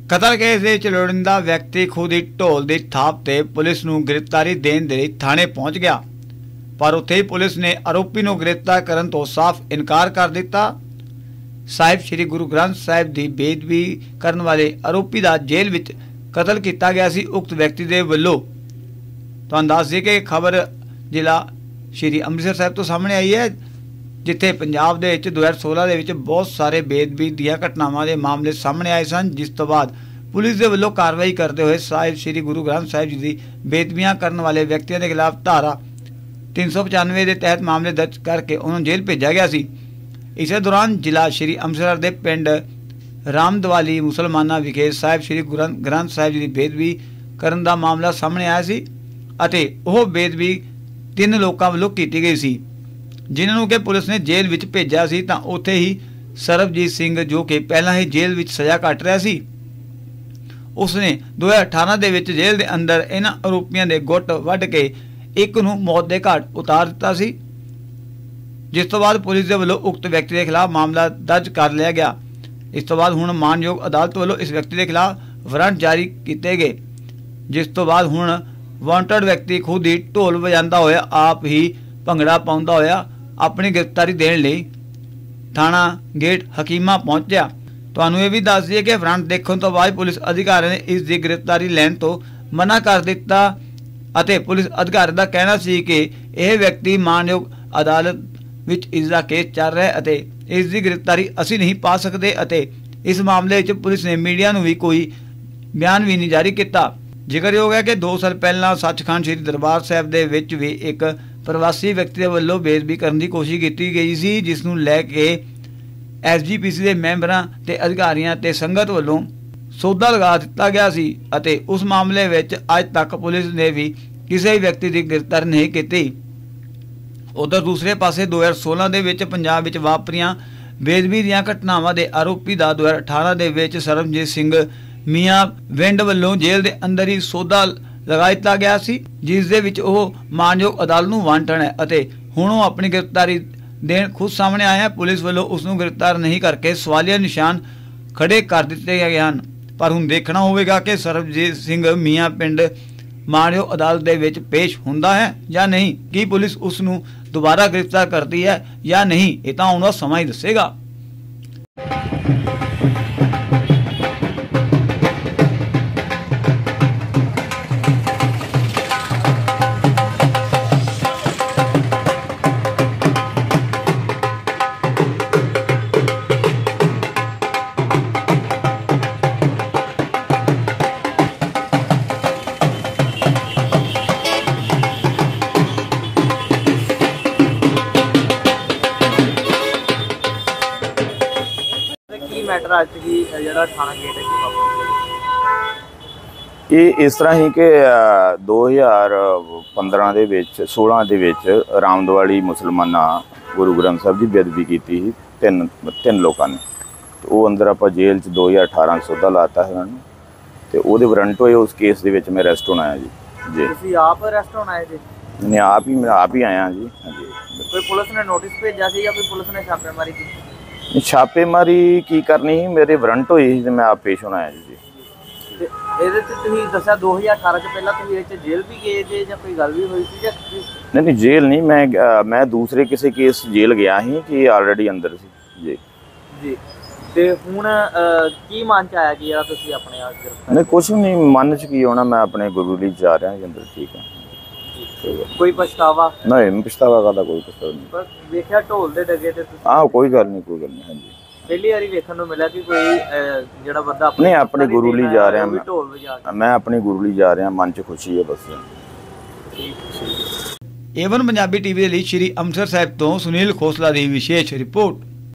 कतल केस ਦੇ ਵਿੱਚ ਲੋੜੀਂਦਾ ਵਿਅਕਤੀ ਖੁਦ ਹੀ ਢੋਲ ਦੀ ਥਾਪ ਤੇ ਪੁਲਿਸ ਨੂੰ ਗ੍ਰਿਫਤਾਰੀ ਦੇਣ ਦੇ ਲਈ ਥਾਣੇ ਪਹੁੰਚ ਗਿਆ, ਪਰ ਉੱਥੇ ਹੀ ਪੁਲਿਸ ਨੇ ਆਰੋਪੀ ਨੂੰ ਗ੍ਰਿਫਤਾਰ ਕਰਨ ਤੋਂ ਸਾਫ਼ ਇਨਕਾਰ ਕਰ ਦਿੱਤਾ। ਸਾਹਿਬ श्री गुरु ग्रंथ साहिब ਦੀ ਬੇਅਦਬੀ ਕਰਨ ਵਾਲੇ ਆਰੋਪੀ ਦਾ ਜੇਲ੍ਹ ਵਿੱਚ ਕਤਲ ਕੀਤਾ ਗਿਆ ਸੀ। ਉਕਤ ਵਿਅਕਤੀ ਦੇ ਵੱਲੋਂ ਤੁਹਾਨੂੰ ਦੱਸ ਦਈਏ ਕਿ ਖਬਰ ਜ਼ਿਲ੍ਹਾ श्री ਅੰਮ੍ਰਿਤਸਰ ਸਾਹਿਬ ਤੋਂ ਸਾਹਮਣੇ ਆਈ ਹੈ, जिथे पंजाब दे विच 2016 दे विच बहुत सारे बेदबी ਦੀਆਂ घटनावां के मामले सामने आए सन, जिस तो बाद पुलिस के वल्लों कार्रवाई करते हुए साहिब श्री गुरु ग्रंथ साहिब जी की बेदबियां करने वाले व्यक्तियों के खिलाफ धारा 395 के तहत मामले दर्ज करके उन्होंने जेल भेजा गया सी। इस दौरान जिला श्री अंमृतसर के पिंड रामदवाली मुसलमाना विखे साहिब श्री गुरु ग्रंथ साहिब जी की बेदबी करने का मामला सामने आया सी अते वह बेदबी 3 लोगों वल्लों की गई सी, जिन्होंने कि पुलिस ने जेल विच भेजा सी। तां उत्थे ही सरबजीत सिंह जो कि पहला ही जेल विच सज़ा कट रहा सी, उसने 2018 दे विच जेल दे अंदर इन्हां आरोपियों के गुट वढ के एक नूं मौत दे घाट उतार दिता सी, जिस तो बाद पुलिस के वल्लों उक्त व्यक्ति के खिलाफ मामला दर्ज कर लिया गया। इस तो बाद हुण मानयोग अदालत वल्लों इस व्यक्ति के खिलाफ वारंट जारी किए गए, जिस तो बाद हुण वांटेड व्यक्ति खुद ही ढोल वजांदा होया आप ही भंगड़ा पाउंदा होया अपनी गिरफ्तारी देने लई थाना गेट हकीमा पहुंचा। तुहानूं ये भी दस दईए कि वारंट देखने तो बाद पुलिस अधिकारी ने इस दी गिरफ्तारी लैण तो मना कर दिता अते पुलिस अधिकारी का कहना सी कि यह व्यक्ति मानयोग अदालत विच इसका केस चल रहा है अते इस दी गिरफ्तारी असीं नहीं पा सकते अते इस मामले विच पुलिस ने मीडिया नूं भी कोई बयान भी नहीं जारी किया। जिक्रयोग है कि 2 साल पहला सचखंड श्री दरबार साहिब दे विच भी एक प्रवासी व्यक्ति के वल्लों बेदबी करने की कोशिश की गई सी, जिसनूं लैके SGPC के मैंबरां ते अधिकारियों ते संगत वल्लों सौदा लगा दिता गया सी अते उस मामले विच अज तक पुलिस ने भी किसी भी व्यक्ति की गिरफ्तारी नहीं की। उधर दूसरे पासे 2016 दे विच पंजाब विच वापरियां बेदबी दीयां घटनावां दे आरोपी दा 2018 दे विच सरबजीत सिंह मियाँ विंड वल्लों जेल के अंदर ही सौदा लगा दिता गया सी, जिस दे विच ओह मानयोग अदालत नूं वांटण है अते हुण ओह अपनी गिरफ्तारी देण खुद सामने आया। पुलिस वल्लों उसनूं गिरफ्तार नहीं करके सवालिया निशान खड़े कर दिते गए हैं, पर हुण देखना होवेगा कि सरबजीत सिंह मियाँ पिंड मानयोग अदालत दे विच पेश हुंदा है या नहीं, कि पुलिस उसनूं दोबारा गिरफ्तार करती है या नहीं, ये तां आउण दा समां ही दस्सेगा। मैटर आज की जरा थाना गेट है ये इस तरह ही कि 2015 ਦੇ ਵਿੱਚ 16 ਦੇ ਵਿੱਚ ਰਾਮਦਵਾਲੀ ਮੁਸਲਮਾਨਾ ਗੁਰੂ ਗ੍ਰੰਥ ਸਾਹਿਬ ਦੀ ਬੇਅਦਬੀ ਕੀਤੀ ਸੀ ਤਿੰਨ ਲੋਕਾਂ ਨੇ, ਤੇ ਉਹ ਅੰਦਰ ਆਪਾਂ ਜੇਲ੍ਹ 'ਚ 2018 ਸੌਦਾ ਲਾਤਾ ਹੈ ਉਹਨਾਂ ਤੇ ਉਹਦੇ ਵਾਰੰਟ ਹੋਏ। ਉਸ ਕੇਸ ਦੇ ਵਿੱਚ ਮੈਂ ਅਰੈਸਟ ਹੋਣਾ ਆਇਆ ਜੀ। ਤੁਸੀਂ ਆਪ ਅਰੈਸਟ ਹੋਣਾ ਹੈ ਜੀ? ਮੈਂ ਆਪ ਹੀ ਆਇਆ ਜੀ। ਹਾਂਜੀ। ਕੋਈ ਪੁਲਿਸ ਨੇ ਨੋਟਿਸ ਭੇਜਿਆ ਸੀ ਜਾਂ ਕੋਈ ਪੁਲਿਸ ਨੇ ਛਾਪੇਮਾਰੀ ਕੀਤੀ? छापेमारी की करनी ही, मेरे वारंट होई सी, मैं आप पेश होना है जी। ਇਹਦੇ ਤੇ ਤੁਸੀਂ ਦੱਸਿਆ 2018 ਚ ਪਹਿਲਾਂ ਤੁਸੀਂ ਇਹ ਚ ਜੇਲ੍ਹ ਵੀ ਗਏ ਜੇ ਜਾਂ ਕੋਈ ਗੱਲ ਵੀ ਹੋਈ ਸੀ ਜਾਂ? नहीं जेल नहीं, मैं दूसरे किसी केस जेल गया ही कि ऑलरेडी अंदर सी जी। ਜੀ ਤੇ ਹੁਣ ਕੀ ਮਨ ਚ ਆਇਆ ਕਿ ਯਾਰ ਤੁਸੀਂ ਆਪਣੇ ਆਪ ਗ੍ਰਿਫਤਾਰ? नहीं कुछ नहीं मन च की होना, मैं अपने गुरु ਲਈ जा रहा जी अंदर। ठीक है। कोई पछतावा नहीं? पछतावा का कोई पछतावा नहीं। पर देखा ढोल दे डगे ते हाँ कोई गल नहीं। हाँ जी पहली बारी देखने को मिला कि कोई जेड़ा बंदा नहीं अपने गुरु ਲਈ जा रहा ढोल बजा के, मैं अपने गुरु ਲਈ जा रहा, मन च खुशी है बस। एवन पंजाबी टीवी के लिए श्री ਅੰਮ੍ਰਿਤਸਰ ਸਾਹਿਬ ਤੋਂ सुनील खोसला की विशेष रिपोर्ट।